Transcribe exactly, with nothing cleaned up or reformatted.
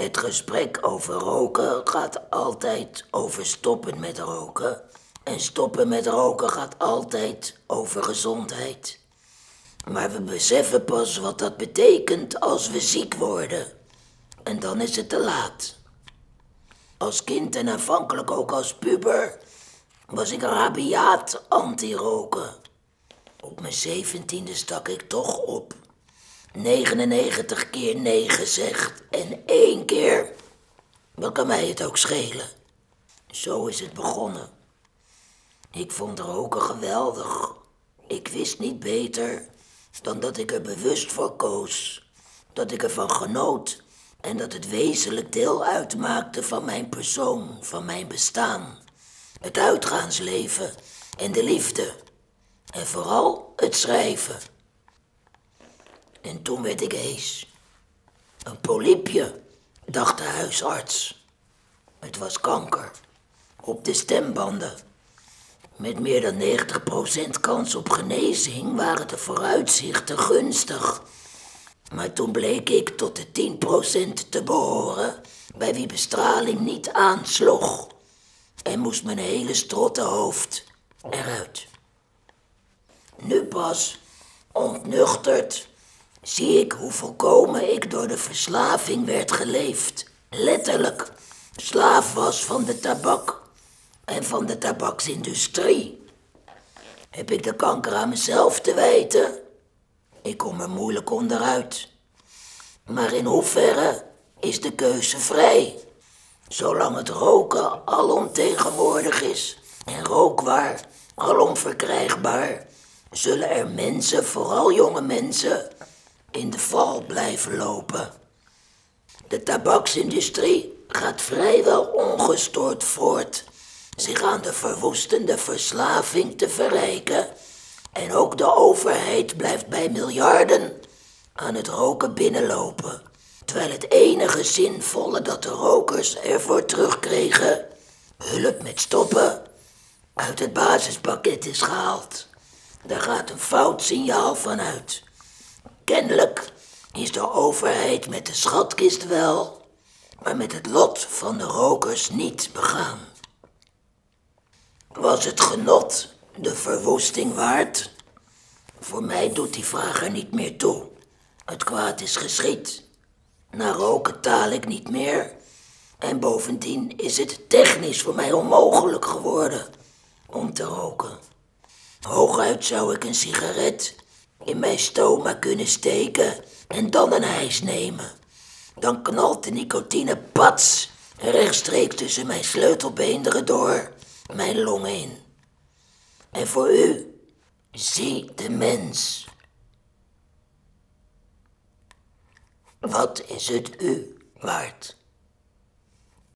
Het gesprek over roken gaat altijd over stoppen met roken. En stoppen met roken gaat altijd over gezondheid. Maar we beseffen pas wat dat betekent als we ziek worden. En dan is het te laat. Als kind en aanvankelijk ook als puber was ik rabiaat anti-roken. Op mijn zeventiende stak ik toch op. negenennegentig keer nee gezegd en één keer, wat kan mij het ook schelen. Zo is het begonnen. Ik vond roken geweldig. Ik wist niet beter dan dat ik er bewust voor koos. Dat ik ervan genoot en dat het wezenlijk deel uitmaakte van mijn persoon, van mijn bestaan. Het uitgaansleven en de liefde. En vooral het schrijven. En toen werd ik hees. Een polypje, dacht de huisarts. Het was kanker. Op de stembanden. Met meer dan negentig procent kans op genezing waren de vooruitzichten gunstig. Maar toen bleek ik tot de tien procent te behoren bij wie bestraling niet aansloeg. En moest mijn hele strottenhoofd eruit. Nu pas, ontnuchterd, zie ik hoe volkomen ik door de verslaving werd geleefd. Letterlijk, slaaf was van de tabak en van de tabaksindustrie. Heb ik de kanker aan mezelf te wijten? Ik kom er moeilijk onderuit. Maar in hoeverre is de keuze vrij? Zolang het roken alomtegenwoordig is en rookwaar alom verkrijgbaar, zullen er mensen, vooral jonge mensen, in de val blijven lopen. De tabaksindustrie gaat vrijwel ongestoord voort zich aan de verwoestende verslaving te verrijken. En ook de overheid blijft bij miljarden aan het roken binnenlopen. Terwijl het enige zinvolle dat de rokers ervoor terugkregen, hulp met stoppen, uit het basispakket is gehaald. Daar gaat een fout signaal van uit. Kennelijk is de overheid met de schatkist wel, maar met het lot van de rokers niet begaan. Was het genot de verwoesting waard? Voor mij doet die vraag er niet meer toe. Het kwaad is geschied. Na roken taal ik niet meer. En bovendien is het technisch voor mij onmogelijk geworden om te roken. Hooguit zou ik een sigaret in mijn stoma kunnen steken en dan een hijs nemen. Dan knalt de nicotine pats rechtstreeks tussen mijn sleutelbeenderen door mijn longen in. En voor u, zie de mens. Wat is het u waard?